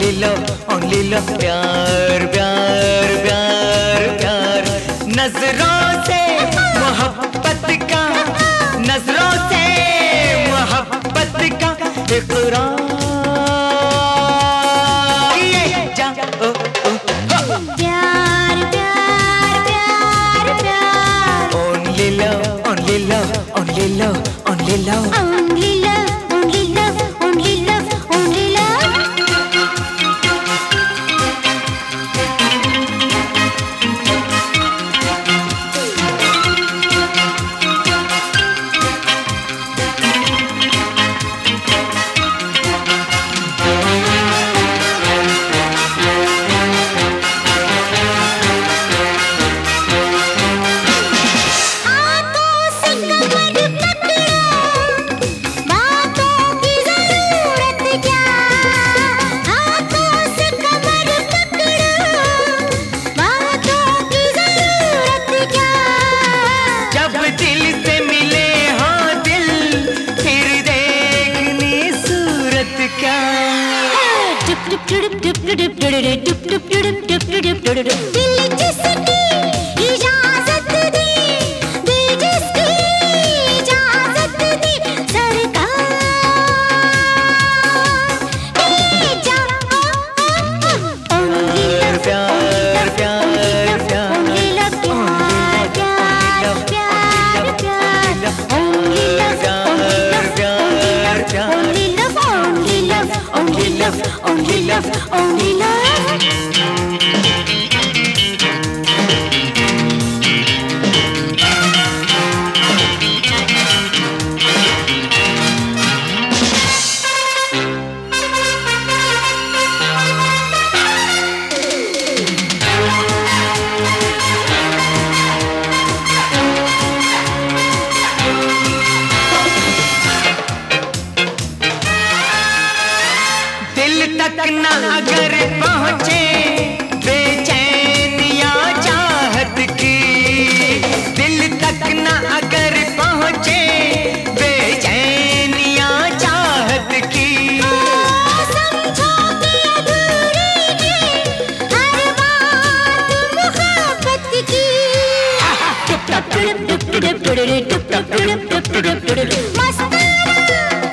only love प्यार प्यार प्यार प्यार नजरों से मोहब्बत का, नजरों से मोहब्बत का इकरार प्यार प्यार प्यार प्यार only love only love only love only love only love only love only love only love only love only love तक ना अगर पहुँचे बेचैनिया चाहत की, दिल तक ना अगर पहुँचे बेचैनिया चाहत की, समझोगे अधूरी हर बात मुहब्बत की। मस्ताना